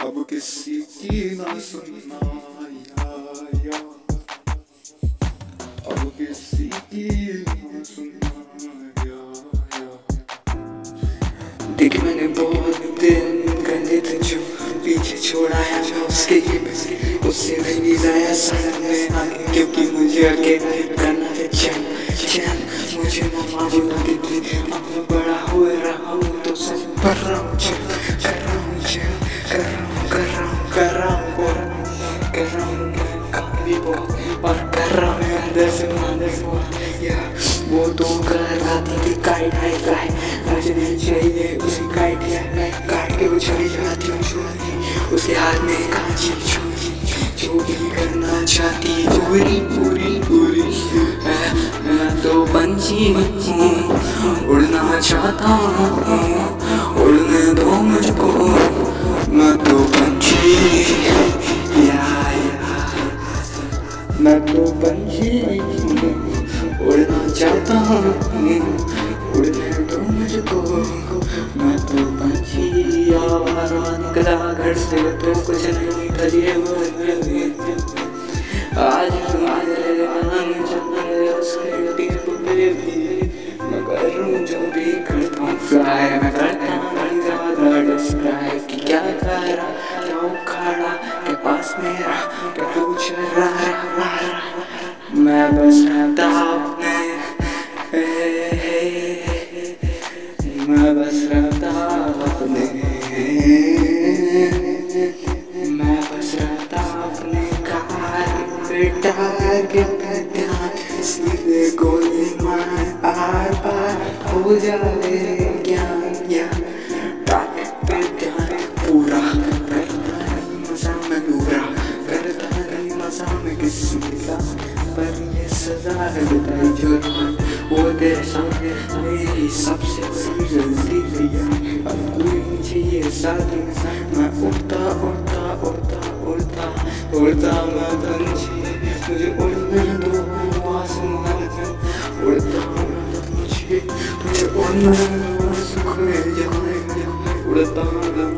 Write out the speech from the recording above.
अब किसी की ना सुनना या अब किसी की ना सुनना या। देख मैंने बहुत दिन गंदे थे जो पीछे छोड़ाया उसके उससे नहीं लाया साथ में आगे, क्योंकि मुझे अकेले करना था चैन चैन। मुझे मम्मा बुलाती थी, अब मैं बड़ा हो रहा हूँ तो सब कर रहा हूँ कर रहा हूँ कर रहा हूँ कर रहा हूँ कर रहा हूँ कर रहा हूँ काफी बहुत और कर रहा हूँ अंदर से या वो तो कर आती थी काइट हाई फ्लाई, मुझे नहीं चाहिए उसी काइट या काट के वो चली जाती हूँ उसके हाथ में कांची जो भी करना चाहती पूरी पूरी पूरी। मैं तो पंछी हूँ उड़ना चाहता हूँ, उड़ने दो मुझको मैं तो पंछी मैं तो पंछी उड़ना चाहता हूँ, उड़ने दो मुझको मैं तो पंछी। आवारा निकला घर से तो कुछ नहीं था ये आज मैं करूँ जो भी करता हूँ फ्राई, मैं करता हूँ ज़्यादा डिस्क्राइब कि क्या करा क्या उखाड़ा के पास मेरा क्या पूछ रहा मैं बस रहता अपने मैं बस रहता अपने मैं बस रहता अपने कार बेटा के ध्यान सीधे गोली मार आर पार हो जाए ज्ञान या टारगेट पे ध्यान पूरा करता नहीं मजा में पूरा करता नहीं मजा में किसी का पर ये सजा है बताई जो वो तेरे सामने मेरी सबसे बड़ी गलती थी। अब कोई मुझे ये साथ मैं उड़ता उड़ता उड़ता उड़ता उड़ता मैं पंछी मुझे उड़ने दो आसमान में उड़ता मैं पंछी मुझे उड़ने दो सुख में जाए उड़ता मैं